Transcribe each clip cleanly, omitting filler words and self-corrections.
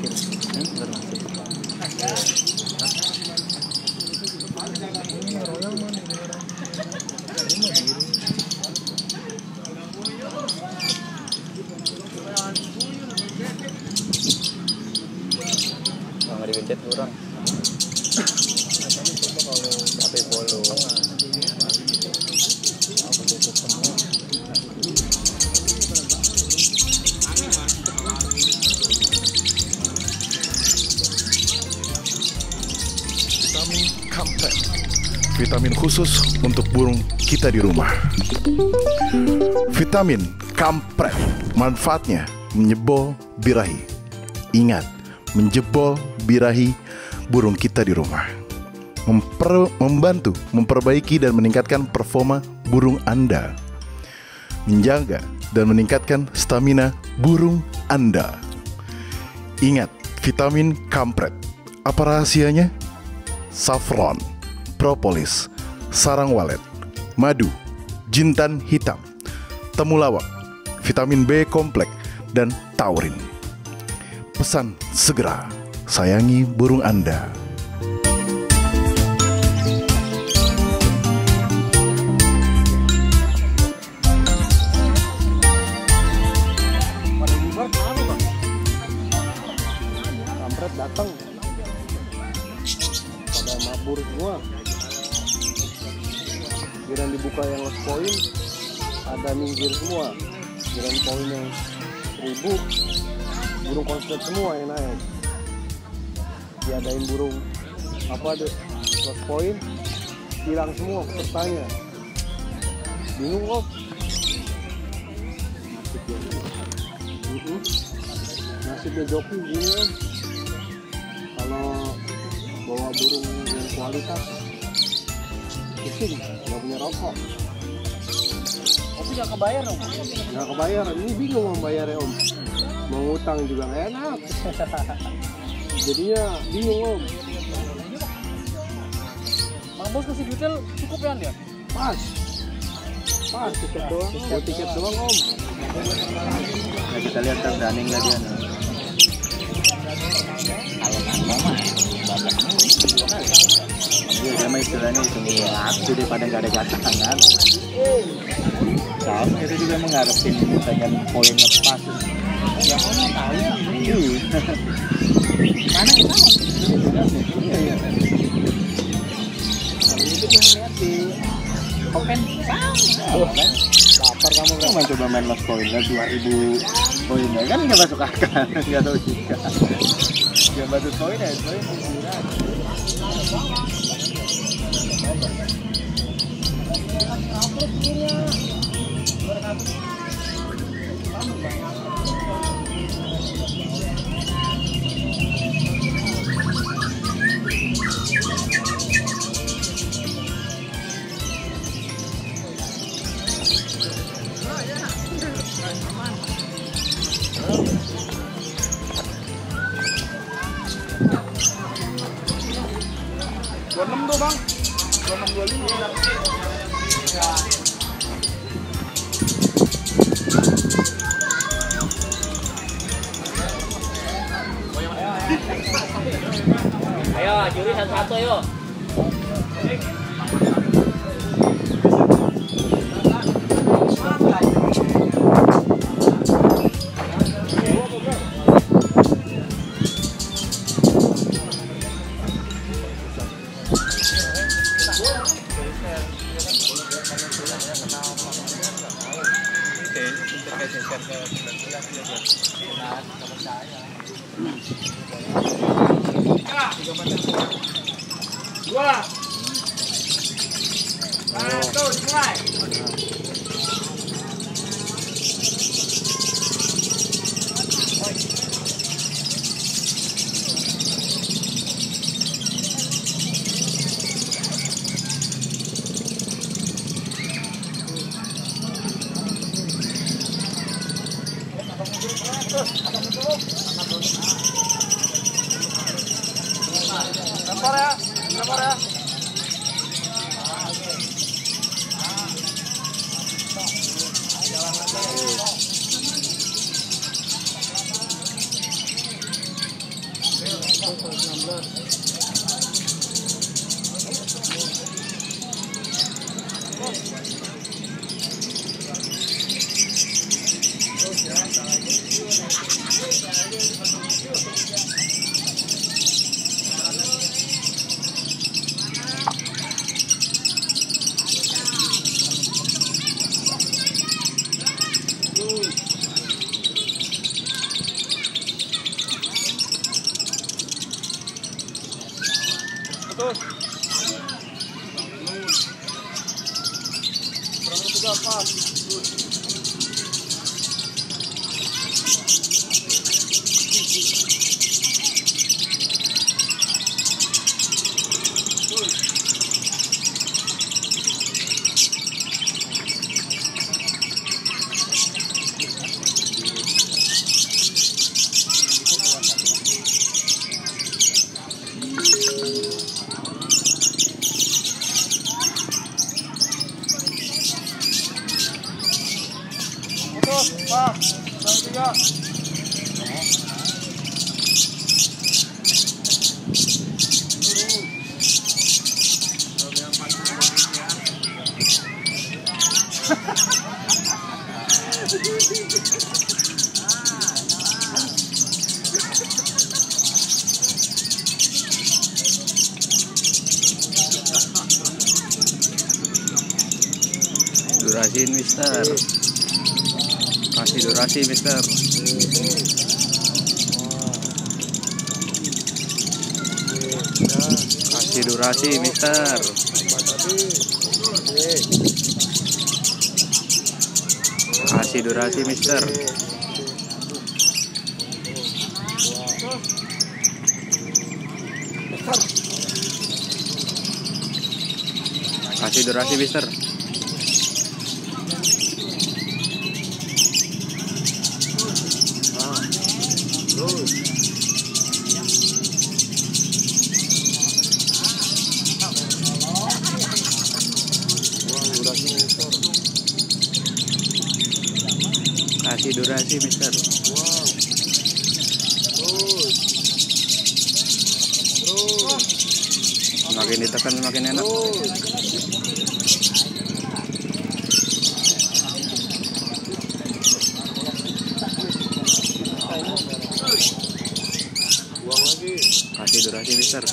parkir. Nggak dipencet orang. HP follow. Vitamin Kampret, vitamin khusus untuk burung kita di rumah. Vitamin Kampret, manfaatnya menjebol birahi. Ingat, menjebol birahi burung kita di rumah. Membantu memperbaiki dan meningkatkan performa burung Anda. Menjaga dan meningkatkan stamina burung Anda. Ingat, vitamin Kampret. Apa rahasianya? Saffron, propolis, sarang walet, madu, jintan hitam, temulawak, vitamin B kompleks, dan taurin. Pesan segera, sayangi burung Anda. Kampret datang pada mabur semua. Giran dibuka yang last point ada minggir semua. Giran poin yang 1000 burung konslet semua yang naik. Diadain burung apa deh last point hilang semua pesertanya. Bingung kok. Nasibnya joki gini om. Kalau bawa burung yang kualitas pusing, nggak punya rokok. Tapi nggak kebayar dong. Nggak kebayar, ini bingung om bayarnya om. Mau ngutang juga nggak enak. Jadinya bingung om. Bang Bos kasih detail cukup ya dia? Pas tiket doang, tiket doang om. Nah, kita lihat kan berani nggak dia. Kalau kantong mah babak dua kali. Iya, dia mah istilahnya itu waktu daripada nggak ada jatah kan. Soalnya itu juga mengharapin bagian poinnya pas. Ya mau tahu sih. Mana kita mau? Iya. Kalau itu tuh lihat di open kan. Lapar kamu kan mau coba main lost point 2000 poinnya kan nggak masuk akal, nggak tahu juga. Nggak masuk poin ya, poin hiburan. Enam tuh bang, 2625. Ayo, juri satu-satu yuk. Dua, satu, mulai. Lempar ya, lempar ya. Betul. Berapa 3 pas. Pak, 3. Durasin mister, kasih durasi mister. Kasih durasi mister. Kasih durasi mister. Kasih durasi mister. Kasih durasi mister. Makin ditekan makin enak. Kasih durasi mister.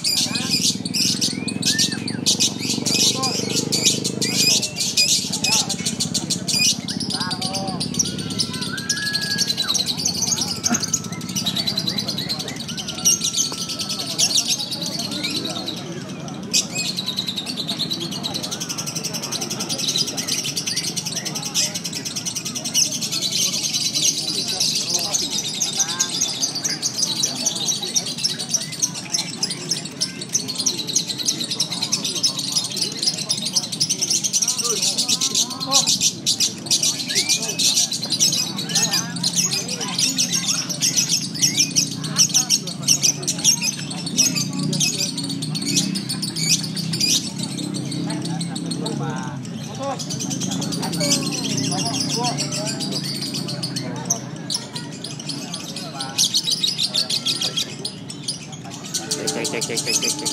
Cek.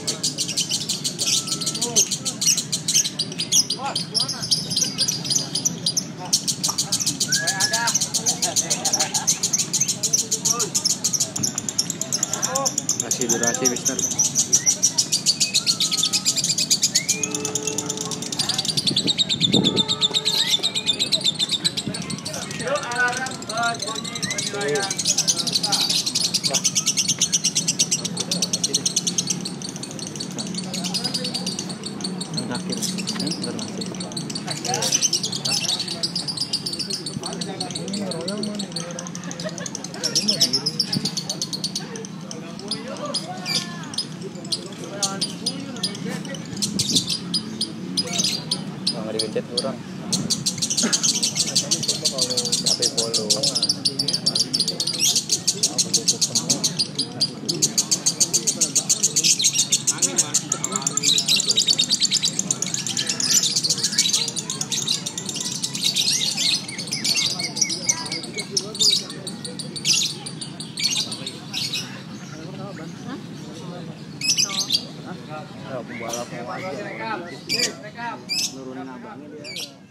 Kasih durasi mister. Ya, pembalap mau aja nurunin abangnya dia.